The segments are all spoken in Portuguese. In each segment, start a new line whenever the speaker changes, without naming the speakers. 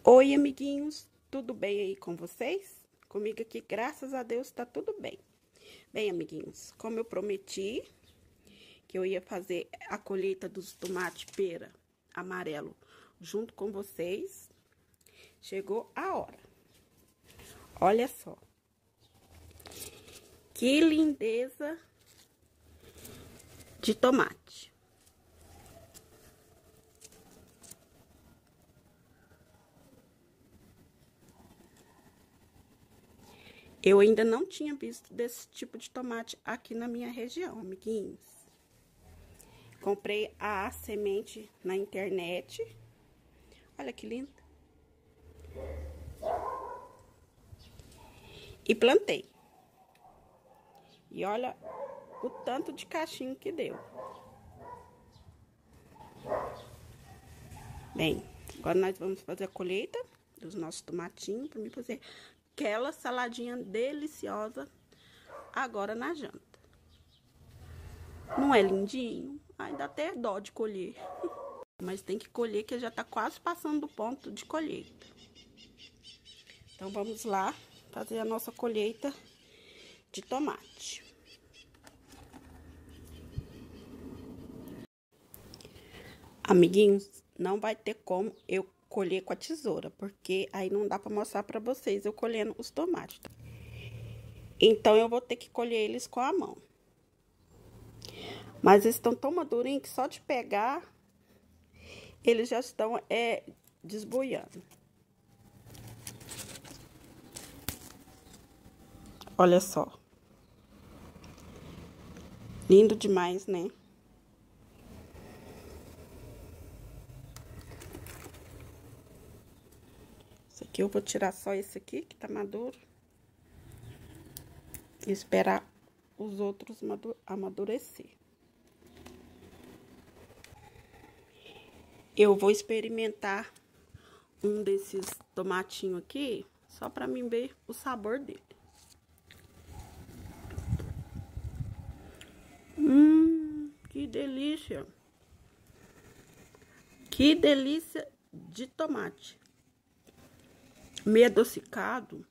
Oi, amiguinhos, tudo bem aí com vocês? Comigo aqui, graças a Deus, tá tudo bem. Bem, amiguinhos, como eu prometi que eu ia fazer a colheita dos tomates pera amarelo junto com vocês, chegou a hora. Olha só, que lindeza de tomate. Eu ainda não tinha visto desse tipo de tomate aqui na minha região, amiguinhos. Comprei a semente na internet. Olha que lindo. E plantei. E olha o tanto de cachinho que deu. Bem, agora nós vamos fazer a colheita dos nossos tomatinhos para mim fazer aquela saladinha deliciosa agora na janta. Não é lindinho? Ai, dá até dó de colher. Mas tem que colher que já tá quase passando do ponto de colheita. Então vamos lá fazer a nossa colheita de tomate. Amiguinhos, não vai ter como eu colher com a tesoura, porque aí não dá para mostrar para vocês eu colhendo os tomates. Então eu vou ter que colher eles com a mão. Mas eles estão tão madurinhos que só de pegar eles já estão desboiando. Olha só. Lindo demais, né? Esse aqui eu vou tirar só esse aqui, que tá maduro. E esperar os outros amadurecer. Eu vou experimentar um desses tomatinhos aqui, só pra mim ver o sabor dele. Que delícia! Que delícia de tomate. Meio adocicado.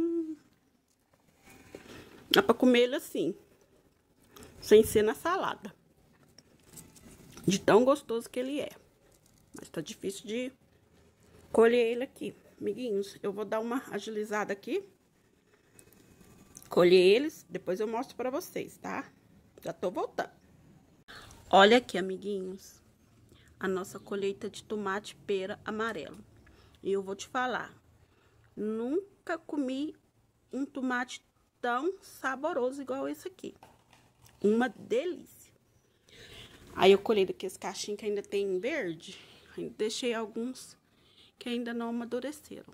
Dá pra comer ele assim, sem ser na salada. De tão gostoso que ele é. Mas tá difícil de colher ele aqui. Amiguinhos, eu vou dar uma agilizada aqui. Colher eles, depois eu mostro pra vocês, tá? Já tô voltando. Olha aqui, amiguinhos, a nossa colheita de tomate pera amarelo. E eu vou te falar, nunca comi um tomate tão saboroso igual esse aqui. Uma delícia. Aí eu colhei daqui esse cachinho que ainda tem verde. Ainda deixei alguns que ainda não amadureceram.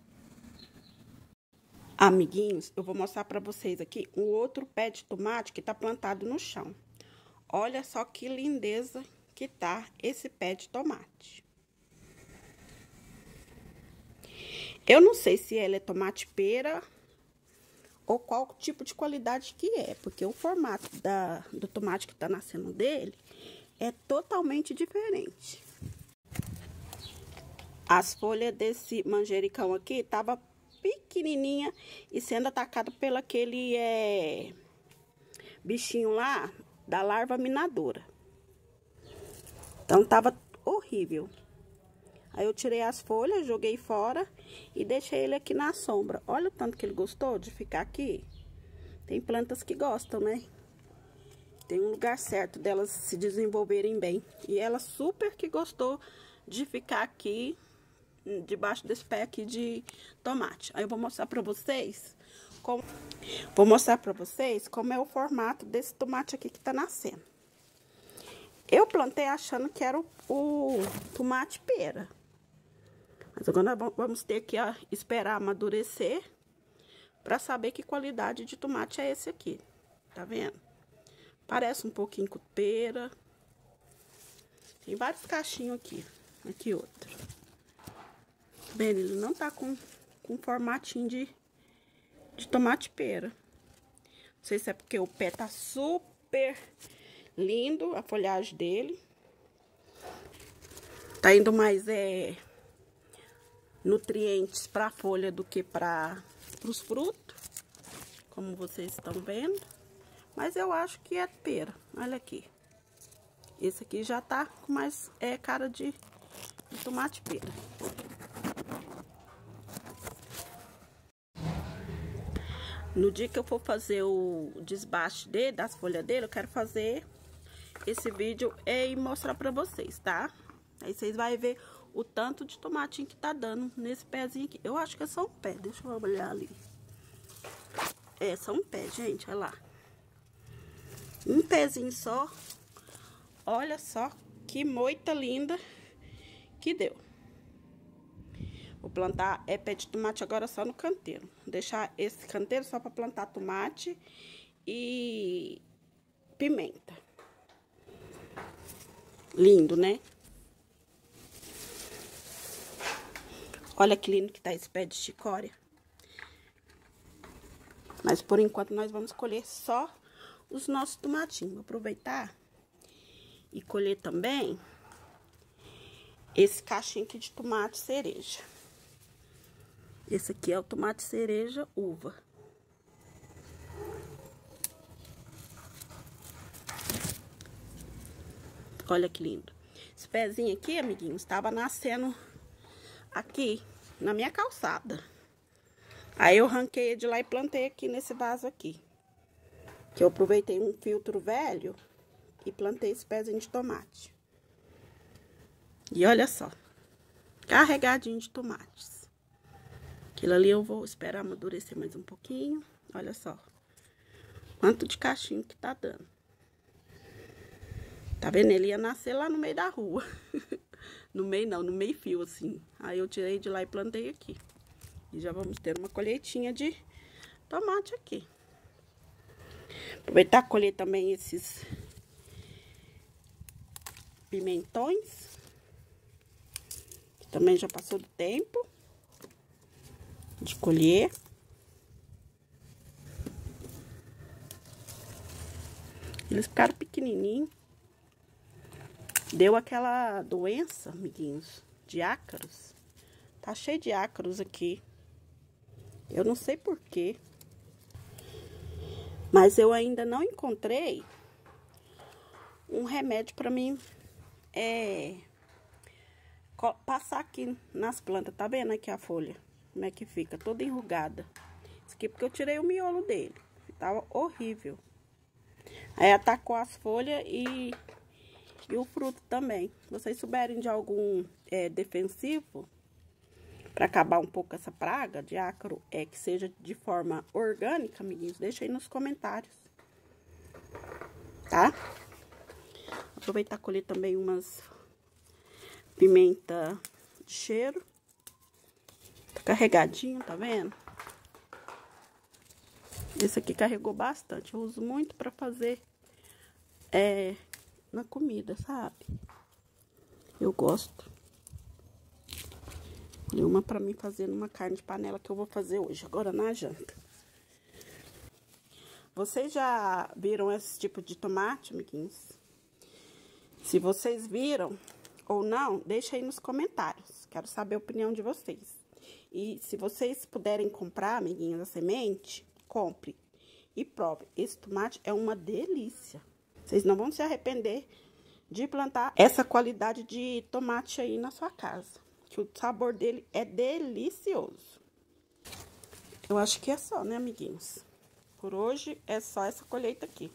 Amiguinhos, eu vou mostrar pra vocês aqui um outro pé de tomate que tá plantado no chão. Olha só que lindeza que tá esse pé de tomate. Eu não sei se ele é tomate pera ou qual tipo de qualidade que é, porque o formato do tomate que tá nascendo dele é totalmente diferente. As folhas desse manjericão aqui tava pequenininha e sendo atacado pelo aquele bichinho lá da larva minadora. Então tava horrível. Aí eu tirei as folhas, joguei fora e deixei ele aqui na sombra. Olha o tanto que ele gostou de ficar aqui. Tem plantas que gostam, né? Tem um lugar certo delas se desenvolverem bem. E ela super que gostou de ficar aqui, debaixo desse pé aqui de tomate. Aí eu vou mostrar pra vocês como... como é o formato desse tomate aqui que tá nascendo. Eu plantei achando que era o tomate pera. Mas agora nós vamos ter que esperar amadurecer para saber que qualidade de tomate é esse aqui. Tá vendo? Parece um pouquinho com pera. Tem vários cachinhos aqui. Aqui outro. Bem, ele não tá com formatinho de tomate pera. Não sei se é porque o pé tá super lindo, a folhagem dele. Tá indo mais nutrientes para a folha do que para os frutos, como vocês estão vendo. Mas eu acho que é pera. Olha aqui. Esse aqui já tá com mais cara de tomate pera. No dia que eu for fazer o desbaste das folhas dele, eu quero fazer esse vídeo e mostrar pra vocês, tá? Aí vocês vão ver o tanto de tomatinho que tá dando nesse pezinho aqui. Eu acho que é só um pé, deixa eu olhar ali. É, só um pé, gente, olha lá. Um pezinho só. Olha só que moita linda que deu. Vou plantar pé de tomate agora só no canteiro. Vou deixar esse canteiro só para plantar tomate e pimenta. Lindo, né? Olha que lindo que tá esse pé de chicória. Mas por enquanto nós vamos colher só os nossos tomatinhos. Vou aproveitar e colher também esse cachinho aqui de tomate cereja. Esse aqui é o tomate cereja uva. Olha que lindo. Esse pezinho aqui, amiguinhos, estava nascendo aqui na minha calçada. Aí eu arranquei de lá e plantei aqui nesse vaso aqui. Que eu aproveitei um filtro velho e plantei esse pezinho de tomate. E olha só, carregadinho de tomates. Aquilo ali eu vou esperar amadurecer mais um pouquinho. Olha só, quanto de cachinho que tá dando. Tá vendo? Ele ia nascer lá no meio da rua. No meio não, no meio fio assim. Aí eu tirei de lá e plantei aqui. E já vamos ter uma colheitinha de tomate aqui. Aproveitar e colher também esses pimentões. Que também já passou do tempo de colher. Eles ficaram pequenininhos. Deu aquela doença, amiguinhos, de ácaros. Tá cheio de ácaros aqui. Eu não sei porquê. Mas eu ainda não encontrei um remédio pra mim passar aqui nas plantas. Tá vendo aqui a folha? Como é que fica? Toda enrugada. Isso aqui porque eu tirei o miolo dele. Tava horrível. Aí atacou as folhas e o fruto também. Se vocês souberem de algum defensivo para acabar um pouco essa praga de ácaro, que seja de forma orgânica, amiguinhos, deixa aí nos comentários. Tá? Aproveitar e colher também umas pimenta de cheiro. Tá carregadinho, tá vendo? Esse aqui carregou bastante. Eu uso muito pra fazer na comida, sabe? Eu gosto. E uma pra mim fazer numa carne de panela que eu vou fazer hoje, agora na janta. Vocês já viram esse tipo de tomate, amiguinhos? Se vocês viram ou não, deixa aí nos comentários. Quero saber a opinião de vocês. E se vocês puderem comprar, amiguinhos, a semente, compre e prove. Esse tomate é uma delícia. Vocês não vão se arrepender de plantar essa qualidade de tomate aí na sua casa. Que o sabor dele é delicioso. Eu acho que é só, né, amiguinhos? Por hoje é só essa colheita aqui.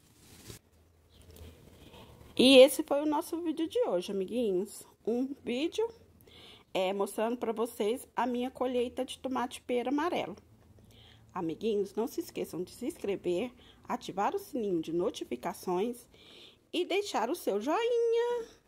E esse foi o nosso vídeo de hoje, amiguinhos. Um vídeo mostrando pra vocês a minha colheita de tomate pera amarelo. Amiguinhos, não se esqueçam de se inscrever, ativar o sininho de notificações e deixar o seu joinha.